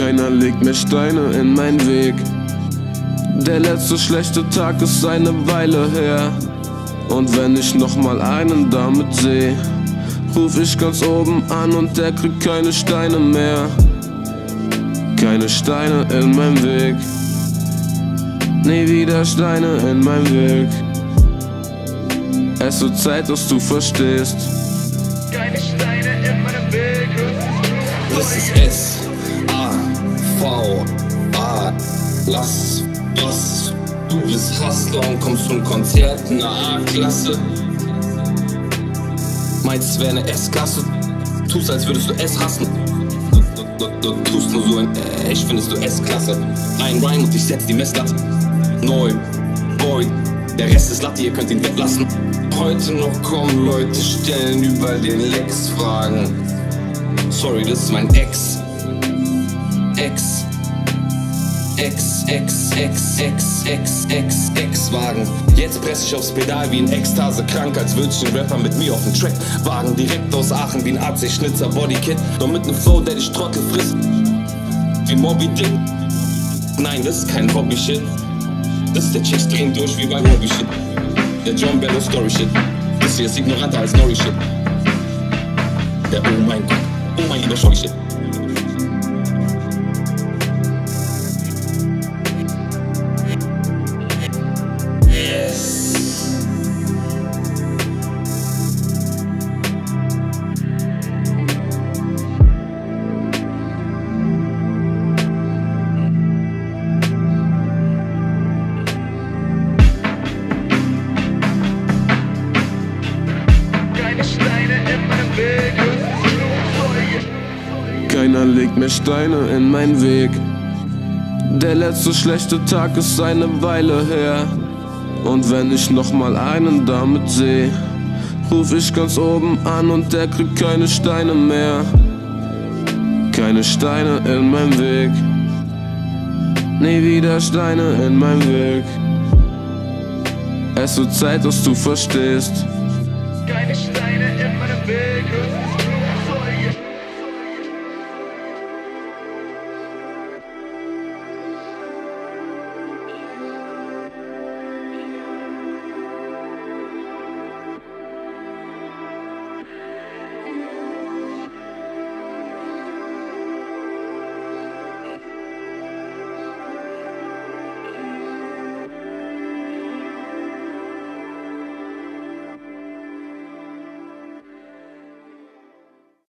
Keiner legt mehr Steine in meinen Weg. Der letzte schlechte Tag ist eine Weile her. Und wenn ich nochmal einen damit seh, ruf ich ganz oben an und der kriegt keine Steine mehr. Keine Steine in meinem Weg. Nie wieder Steine in meinem Weg. Es wird Zeit, dass du verstehst. Keine Steine in meinem Weg. Das ist S-A-V-A. Lass, was du bist Hustler und kommst zum Konzert in der A-Klasse. Meinst, es wäre eine S-Klasse? Tust, als würdest du S hassen. Du tust nur so echt findest du S-Klasse. Ein Rhyme und ich setz die Messlatte. Neu, Boy, der Rest ist Latte, ihr könnt ihn weglassen. Heute noch kommen Leute, stellen überall den Lex Fragen. Sorry, das ist mein Ex. Ex-Wagen. Jetzt press ich aufs Pedal wie ein Ekstase krank, als würd ich den Rapper mit mir auf den Track wagen. Direkt aus Aachen wie ein AC-Schnitzer Bodykit, doch mit nem Flow, der dich Trottel frisst wie Moby Dick. Nein, das ist kein Hobby-Shit. Das ist der Chicks drehen durch wie bei Hobby-Shit. Der John Bello Story-Shit. Das hier ist ignoranter als Nori-Shit. Der oh mein lieber Shorty-Shit. Keiner legt mehr Steine in meinen Weg. Der letzte schlechte Tag ist eine Weile her. Und wenn ich nochmal einen damit seh, ruf ich ganz oben an und der kriegt keine Steine mehr. Keine Steine in meinem Weg. Nie wieder Steine in meinem Weg. Es wird Zeit, dass du verstehst. Keine